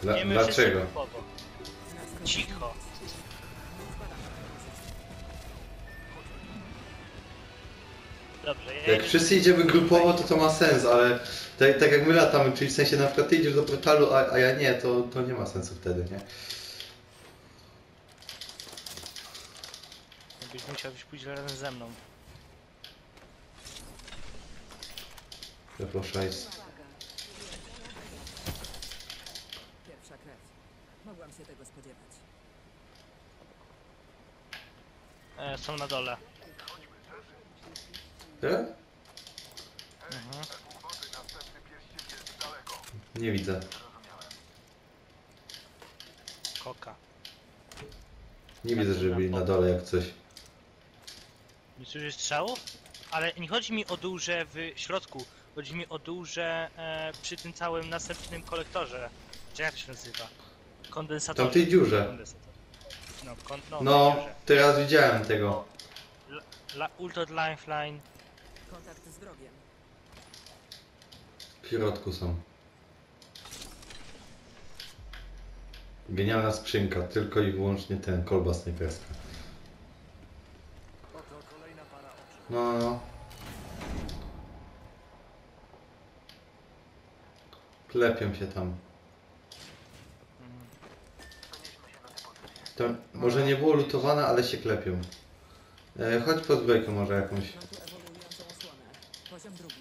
Wiemy wszyscy Dlaczego? grupowo. Cicho. Dobrze, ja Jak wszyscy idziemy grupowo, to ma sens, ale tak jak my latamy, czyli w sensie na przykład ty idziesz do portalu, a ja nie, to nie ma sensu wtedy, nie? Byś musiał pójść razem ze mną. Proszę, jest. Pierwsza krew. Mogłam się tego spodziewać. Są na dole. Tak? Mhm. Nie widzę. Koka. Nie widzę, żeby byli na dole jak coś. Nie słyszę strzałów? Ale nie chodzi mi o dół, że w środku. Chodzi mi o dół, że przy tym całym następnym kolektorze. Czy jak to się nazywa? Kondensatorze. Tam w tej dziurze. Kondensator. No, No, w tej dziurze. teraz widziałem tego. Ultra Lifeline. Kontakt z wrogiem. W środku są. Genialna skrzynka, tylko i wyłącznie ten kolba snajperska. No. Klepią się tam. To może nie było lutowane, ale się klepią. Chodź pod zbrojkę może jakąś. Mam tu ewoluującą osłonę. Poziom drugi.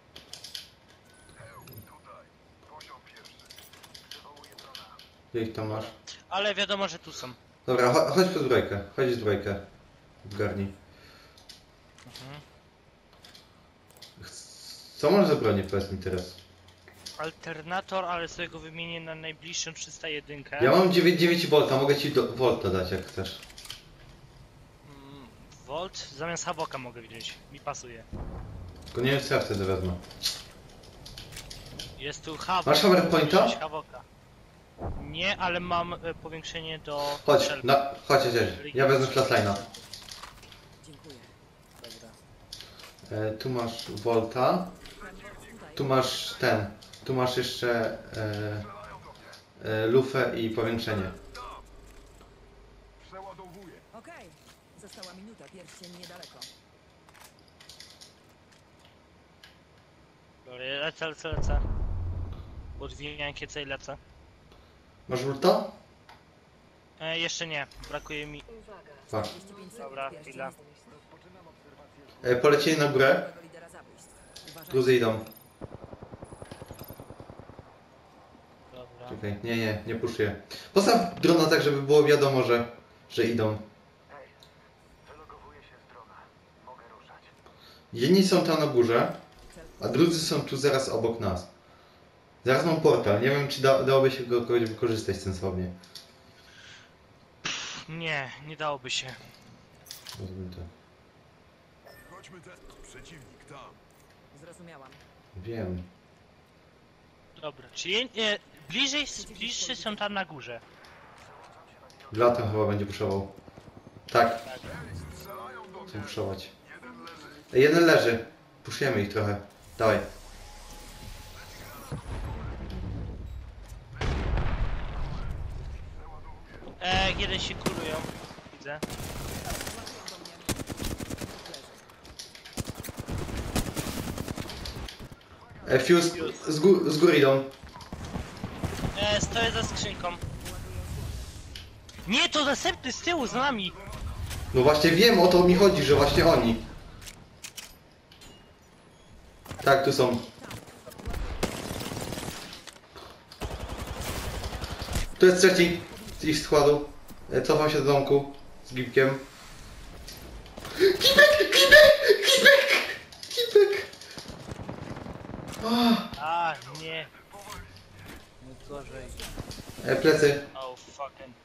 Gdzie ich tam masz? Ale wiadomo, że tu są. Dobra, chodź pod zbrojkę. Chodź zbrojkę. Zgarnij. Mhm. Co masz za bronię, powiedz mi teraz? Alternator, ale sobie go wymienię na najbliższą 301. Ja mam 9 V, mogę ci volta dać jak chcesz. Volt zamiast Havoka mogę wziąć. Mi pasuje. Tylko nie wiem co ja wtedy wezmę. Jest tu Havok. Masz hammer pointa? Mogę wziąć Havoka. Nie, ale mam powiększenie do... Chodź, strzelby. chodź, ja wezmę flatline'a. Dziękuję. Dobra. Tu masz volta. Tu masz ten. Tu masz jeszcze lufę i powiększenie. Okej. Została minuta. Pierścień niedaleko. Dobra, lecę. Podwijam kiece i lecę. Masz ulta? Jeszcze nie, brakuje mi... Tak. 35 sekund. Dobra, Pierścień chwila. jest Polecieli na górę. nowego lidera zabójstw. Uważaj. Druzy idą. Dobra. Czekaj, nie puszuję. Postaw drona tak, żeby było wiadomo, że idą. Jedni są tam na górze, a drudzy są tu zaraz obok nas. Zaraz mam portal, nie wiem czy dałoby się go wykorzystać sensownie. Nie dałoby się. Rozumiem tak. Chodźmy ten. Przeciwnik tam. Zrozumiałam. Wiem. Dobra, czyli bliższy są tam na górze. Latem chyba będzie puszował. Tak. Chcę puszować. Jeden leży. Puszujemy ich trochę. Dawaj. Jeden się kurują. Widzę. Fuse z góry idą. Stoję za skrzynką. Nie, to następny z tyłu, z nami. No właśnie wiem, o to mi chodzi, że właśnie oni. Tak, tu są. Tu jest trzeci z ich składu. Cofam się do domku z gipkiem. Gipek! A, nie. Gorzej. Plecy. Oh, fucking.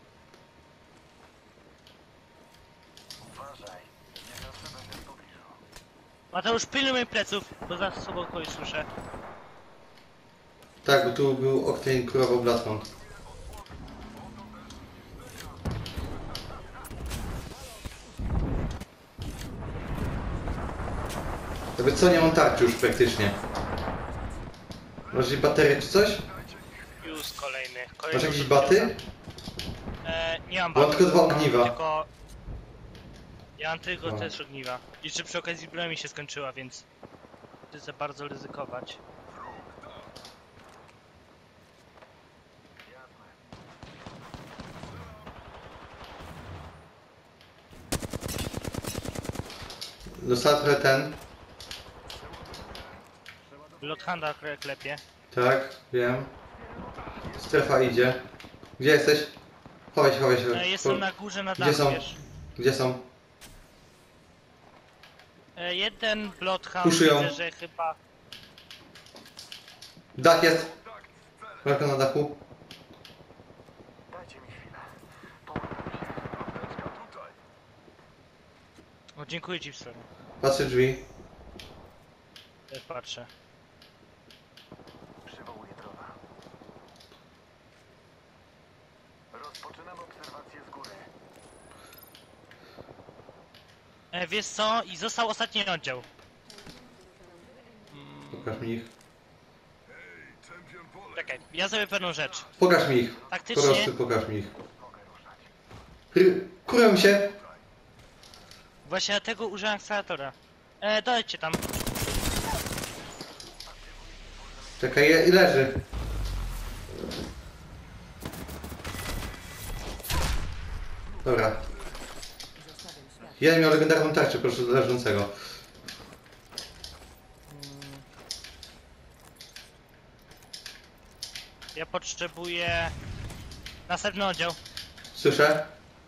Mateusz, pilnuj pleców, bo za sobą kogoś słyszę. Tak, bo tu był Octane kurował Bloodhound. Jakby co, nie mam tarczy już praktycznie. Może baterię czy coś? Już. Kolejny. Masz jakieś baty? Nie mam Bo mam batów. tylko 2 mam ogniwa. Tylko... Ja mam tylko No. też ogniwa. Jeszcze przy okazji broń mi się skończyła, więc... Chcę za bardzo ryzykować. Dostała trochę ten. Lothanda klepie. Tak, wiem. Strefa idzie. Gdzie jesteś? Chowaj się, chowaj się. Jestem na górze na Gdzie dachu, są? wiesz. Gdzie są? Jeden Bloodhound, Puszują. widzę, że chyba... Dach jest! Walka na dachu. O, dziękuję ci w stronę. Patrzę drzwi. Też patrzę. Przywołuję drona. Rozpoczynam obserwację z góry. Wiesz co? I został ostatni oddział. Pokaż mi ich. Champion pole. Czekaj, ja zrobię pewną rzecz. Pokaż mi ich. Po Faktycznie... prostu pokaż mi ich. Kurują się. Właśnie dlatego użyłem akceleratora. Dojdźcie tam. Czekaj, i leży. Dobra. Zostawiam świat. Jeden miał legendarną tarczę, proszę do leżącego. Ja potrzebuję... Następny oddział. Słyszę.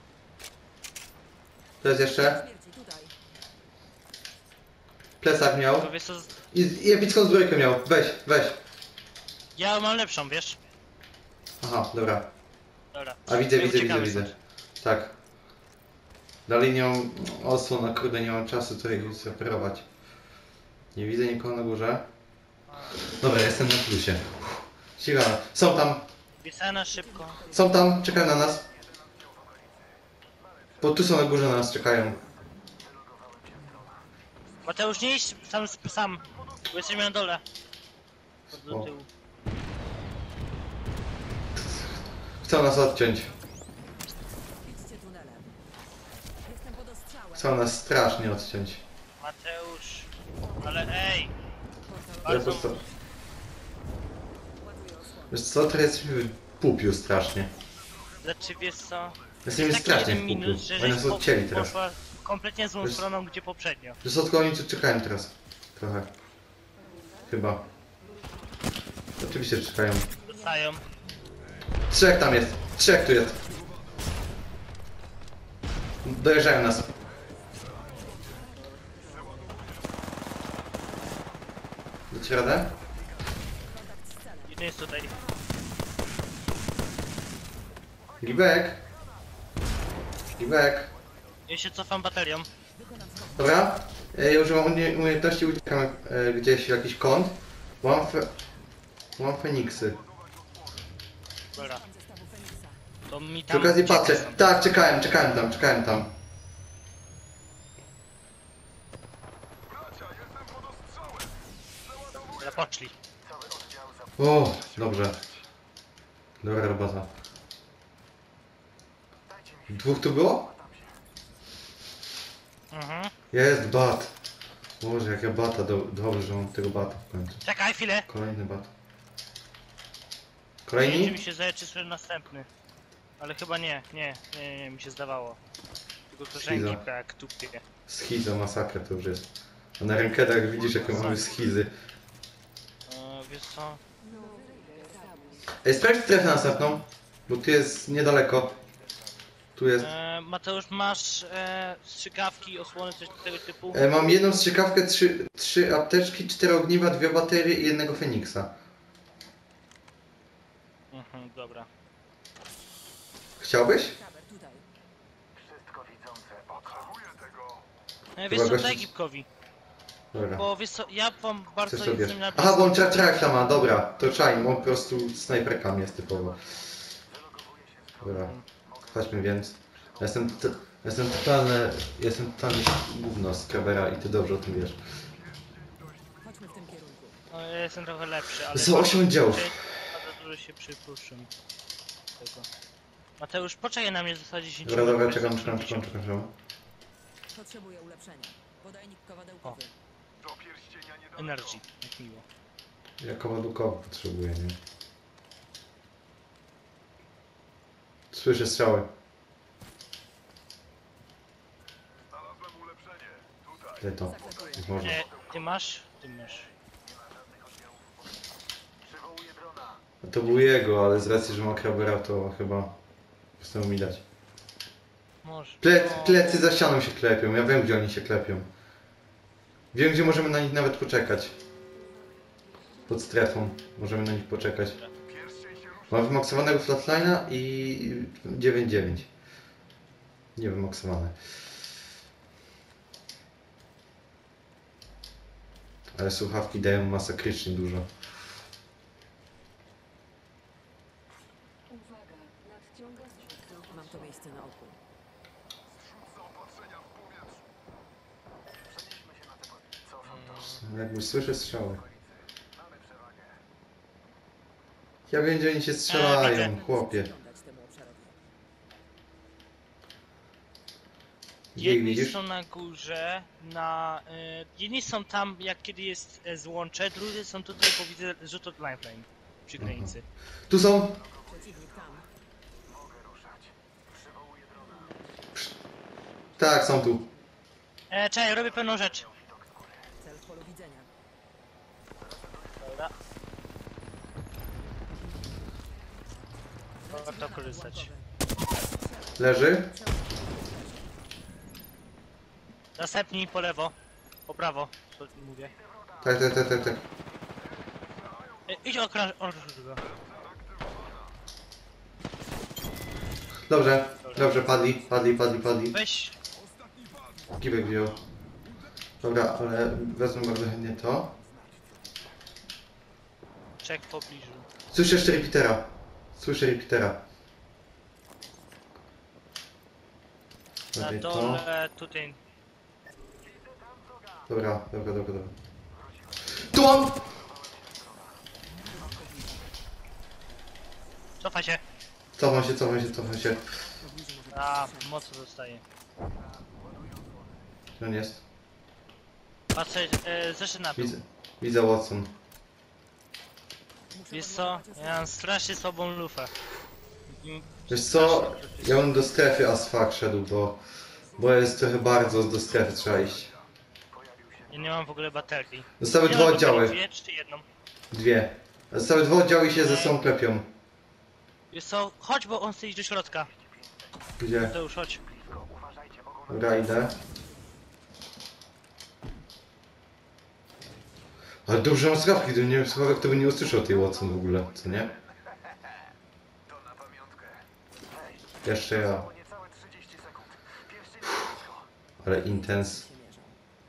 To jest jeszcze. Śmierci tutaj. Plecak miał. To wiesz co... I epicką zbrojkę miał. Weź, weź. Ja mam lepszą, wiesz? Aha, dobra. Dobra. A widzę, My widzę, widzę, uciekamy widzę. stąd. Tak. Dalej nie mam osłon, na kurde, nie mam czasu tutaj zreperować. Nie widzę nikogo na górze. Dobra, jestem na plusie. Ścigamy. Są tam, Pisana szybko. są tam, czekają na nas. Bo tu są na górze na nas, czekają. Mateusz, nie idź sam, bo jesteśmy na dole. Do O. tyłu. Chcą nas odciąć. Idźcie tunelem. Jestem pod ostrzałem. Chcą nas strasznie odciąć. Mateusz... Ale ej! Portal Ja po Bardzo... prostu... ładuje osłonę. Wiesz co, teraz jesteśmy w pupiu strasznie. Znaczy wiesz co? Jesteśmy Taki strasznie jeden w pupiu. minus, że Oni nas żeś odcięli teraz. poszła kompletnie złą Wiesz- stroną, gdzie poprzednio. Wiesz co, tylko oni tu czekają teraz. Trochę. Chyba. Oczywiście że czekają. Dostają. Trzech tam jest. Trzech tu jest. Dojeżdżają nas. Dacie radę? Jeden jest tutaj. Gibek. Gibek. Ja się cofam baterią. Dobra. Ja używam umiejętności, uciekam gdzieś w jakiś kąt. Mam Feniksy. Dobra. Zestawu Feniksa. To mi Przy tam... okazji patrzę. uciekaj Tak, czekałem tam. Dobra, poszli. O, dobrze. Dobra robota. Dwóch tu było? Mhm. Jest bat. Boże, jak ja bata, dobrze, że mam tego bata w końcu. Czekaj chwilę. Kolejny bat. Nie Kolejni? mi się zdaje, czy słyszę następny. Ale chyba nie, mi się zdawało. Tylko korzęki Schizo. jak tupie. Schiza, masakra to już jest. A na rękedach widzisz, jakie mamy schizy. Wiesz co? Ej, sprawdź strefę następną. Bo tu jest niedaleko. Tu jest... Mateusz, masz strzykawki, osłony, coś tego typu? Mam jedną strzykawkę, trzy apteczki, 4 ogniwa, 2 baterie i jednego Feniksa. Mhm, dobra. Chciałbyś? Kaber tutaj. Wszystko widzące oko. Wiesz co, gości- daj Gipkowi. Dobra. Bo wiesz co, ja wam bardzo Chcesz to bierz. jestem na Aha, bo on trafia ma, dobra. To czajm, on po prostu snajperkami jest typowo. Dobra. Chodźmy więc. Jestem totalny gówno z Krabera i ty dobrze o tym wiesz. Chodźmy w tym kierunku. No, ja jestem trochę lepszy, ale... Są 8 oddziałów. Bardzo może się przypuszczę tego. Mateusz, poczekaj na mnie w zasadzie 10 Dobra, dobra, minut, czekam. Potrzebuję ulepszenia. Podajnik kowadełkowy. Do pierścienia nie Energy, jak miło. Ja kowadukowo potrzebuję, nie? Słyszę strzały. Znalazłem ulepszenie. Tutaj. Daj to. Zaklepuję. Jak można. Ty masz? Ty masz. Przywołuję drona. To był jego, ale z racji, że ma krabera, to chyba chcę mi dać. Może. Plecy za ścianą się klepią, ja wiem, gdzie oni się klepią. Wiem, gdzie możemy na nich nawet poczekać. Pod strefą możemy na nich poczekać. Pierścień się rusza. Mam wymaksowanego flatline'a i 9-9. Nie wymaksowane. Ale słuchawki dają masakrycznie dużo. Uwaga, nadciąga zrzut Mam to miejsce na oku. Zaopatrzenia w powietrzu. Przenieśmy się na te pozycje. Cofam to. Jakby słyszę strzały. Mamy przewagę. Ja wiem, gdzie oni się strzelają, chłopie. Przyglądać temu obszarowi. Gdzie ich Jedni widzisz? są na górze, jedni są tam, jak kiedy jest złącze, drudzy są tutaj, bo widzę rzut od lifeline przy granicy. Tu są! Przeciwnik tam. Mogę ruszać. Przywołuję drona. Tak, są tu. Czekaj, robię pewną rzecz. Cel w polu widzenia. Dobra. Warto korzystać. Leży? Następni po lewo, po prawo, co mówię. Tak. Idź okrąż go. Dobrze, padli. Weź, Gibek wziął. Dobra, ale wezmę bardzo chętnie to. czek w pobliżu. Słyszę jeszcze repeatera. Na Daj to. dole, tutaj. Dobra. Tu on! Cofaj się. Cofam się. A, mocno zostaje. Gdzie on jest? Patrzę, zeszedł na dół. Widzę Watson. Muszę Wiesz co, ja mam strasznie słabą lufę. Wiesz co? Ja bym do strefy as fuck szedł, bo jest trochę bardzo do strefy trzeba iść. Ja nie mam w ogóle baterii. Zostały Nie dwa mam oddziały. baterii, dwie czy jedną? Dwie. Zostały dwa oddziały i się ze sobą klepią. Wiesz co, chodź, bo on chce iść do środka. Gdzie? To już chodź. Dobra, idę. Ale dobrze mam słuchawki, gdybym nie miał słuchawek, to by nie usłyszał tej Watson w ogóle, co nie? To na pamiątkę. Jeszcze ja. O niecałe 30 sekund. Pierścień blisko. Ale intens. się mierzą.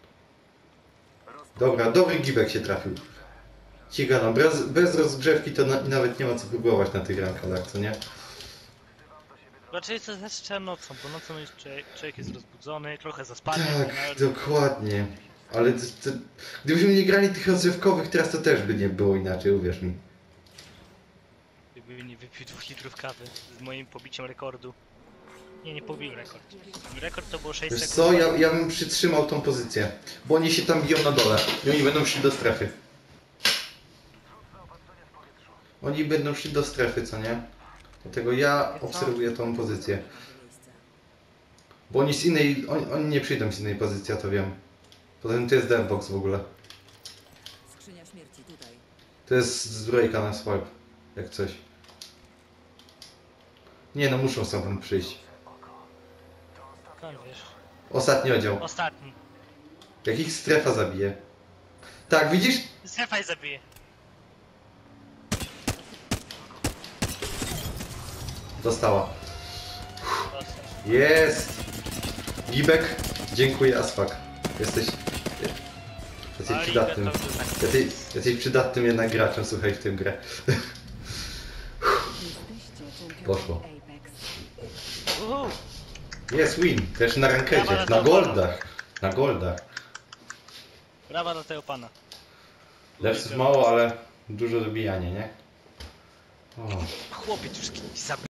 Dobra, dobry gibek się trafił. Ci gadam, bez rozgrzewki to nawet nie ma co próbować na tych rankadach, co nie? Raczej to jeszcze nocą, bo nocą jest człowiek jest rozbudzony, trochę zaspany. Tak, dokładnie. Ale gdybyśmy nie grali tych rozrywkowych, teraz to też by nie było inaczej, uwierz mi. Gdyby nie wypił 2 litrów kawy z moim pobiciem rekordu. Nie pobił rekord. Rekord to było 6 Wiesz sekund. co, ja bym przytrzymał tą pozycję, bo oni się tam biją na dole i oni będą szli do strefy. Oni będą szli do strefy, co nie? Dlatego ja obserwuję tą pozycję. Miejsce. Bo oni z innej, oni nie przyjdą z innej pozycji, ja to wiem. Poza tym to jest devbox w ogóle. Skrzynia śmierci tutaj. To jest zbrojka na swipe, jak coś. Nie no, muszą sobie przyjść. Skąd wiesz? Ostatni oddział. Ostatni. Jak ich strefa zabije. Tak, widzisz? Strefa i zabije. Dostała. Jest! Gibek, dziękuję Asfak. Jesteś przydatnym. Jesteś przydatnym jednak graczem, słuchaj, w tę grę. Poszło. Jest win, też na rankecie, na goldach. Na goldach. Brawa dla tego pana. Lepszych mało, ale dużo dobijanie, nie? O. Chłopiec już kiedyś zabił.